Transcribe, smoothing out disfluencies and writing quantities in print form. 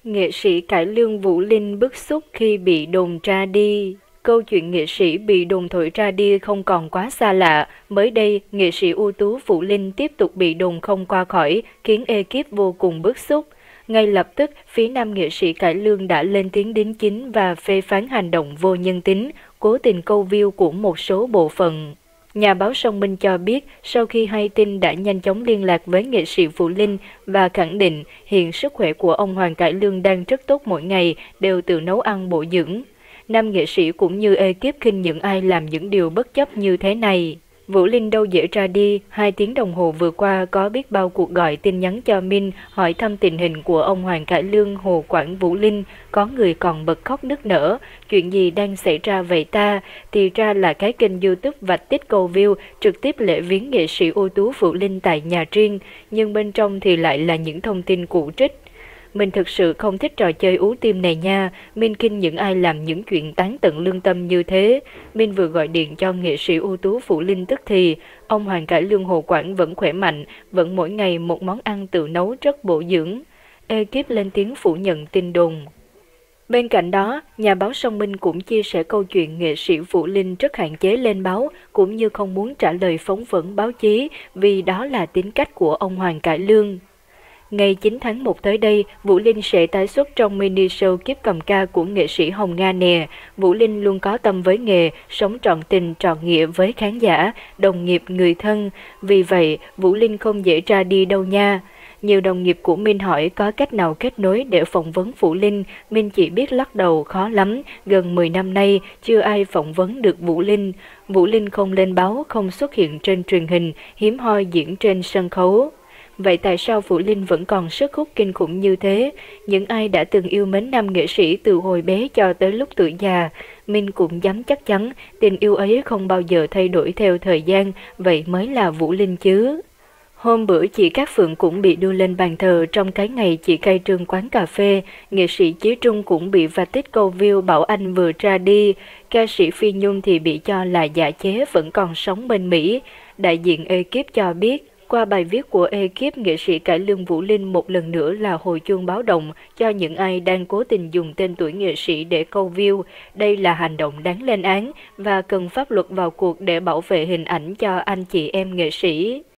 Nghệ sĩ cải lương Vũ Linh bức xúc khi bị đồn tra đi. Câu chuyện nghệ sĩ bị đồn thổi ra đi không còn quá xa lạ. Mới đây, nghệ sĩ ưu tú Vũ Linh tiếp tục bị đồn không qua khỏi, khiến ekip vô cùng bức xúc. Ngay lập tức, phía nam nghệ sĩ cải lương đã lên tiếng đính chính và phê phán hành động vô nhân tính, cố tình câu view của một số bộ phận. Nhà báo Song Minh cho biết, sau khi hay tin đã nhanh chóng liên lạc với nghệ sĩ Vũ Linh và khẳng định hiện sức khỏe của ông Hoàng Cải Lương đang rất tốt, mỗi ngày đều tự nấu ăn bổ dưỡng. Nam nghệ sĩ cũng như ekip khinh những ai làm những điều bất chấp như thế này. Vũ Linh đâu dễ ra đi, 2 tiếng đồng hồ vừa qua có biết bao cuộc gọi tin nhắn cho Minh hỏi thăm tình hình của ông Hoàng Cải Lương, Hồ Quảng Vũ Linh, có người còn bật khóc nức nở. Chuyện gì đang xảy ra vậy ta? Thì ra là cái kênh YouTube vạch tích câu view trực tiếp lễ viếng nghệ sĩ ưu tú Vũ Linh tại nhà riêng, nhưng bên trong thì lại là những thông tin cũ trích. Mình thực sự không thích trò chơi ú tim này nha, Minh khinh những ai làm những chuyện tán tận lương tâm như thế. Minh vừa gọi điện cho nghệ sĩ ưu tú Vũ Linh tức thì, ông Hoàng Cải Lương Hồ Quảng vẫn khỏe mạnh, vẫn mỗi ngày một món ăn tự nấu rất bổ dưỡng. Ekip lên tiếng phủ nhận tin đồn. Bên cạnh đó, nhà báo Song Minh cũng chia sẻ câu chuyện nghệ sĩ Vũ Linh rất hạn chế lên báo, cũng như không muốn trả lời phỏng vấn báo chí vì đó là tính cách của ông Hoàng Cải Lương. Ngày 9 tháng 1 tới đây, Vũ Linh sẽ tái xuất trong mini show Kiếp Cầm Ca của nghệ sĩ Hồng Nga nè. Vũ Linh luôn có tâm với nghề, sống trọn tình trọn nghĩa với khán giả, đồng nghiệp, người thân. Vì vậy, Vũ Linh không dễ ra đi đâu nha. Nhiều đồng nghiệp của Minh hỏi có cách nào kết nối để phỏng vấn Vũ Linh, Minh chỉ biết lắc đầu khó lắm, gần 10 năm nay chưa ai phỏng vấn được Vũ Linh. Vũ Linh không lên báo, không xuất hiện trên truyền hình, hiếm hoi diễn trên sân khấu. Vậy tại sao Vũ Linh vẫn còn sức hút kinh khủng như thế? Những ai đã từng yêu mến nam nghệ sĩ từ hồi bé cho tới lúc tuổi già, Minh cũng dám chắc chắn tình yêu ấy không bao giờ thay đổi theo thời gian, vậy mới là Vũ Linh chứ. Hôm bữa chị Cát Phượng cũng bị đưa lên bàn thờ trong cái ngày chị khai trương quán cà phê, nghệ sĩ Chí Trung cũng bị vạch tích câu view bảo anh vừa ra đi, ca sĩ Phi Nhung thì bị cho là giả chế vẫn còn sống bên Mỹ. Đại diện ekip cho biết, qua bài viết của ekip, nghệ sĩ cải lương Vũ Linh một lần nữa là hồi chuông báo động cho những ai đang cố tình dùng tên tuổi nghệ sĩ để câu view. Đây là hành động đáng lên án và cần pháp luật vào cuộc để bảo vệ hình ảnh cho anh chị em nghệ sĩ.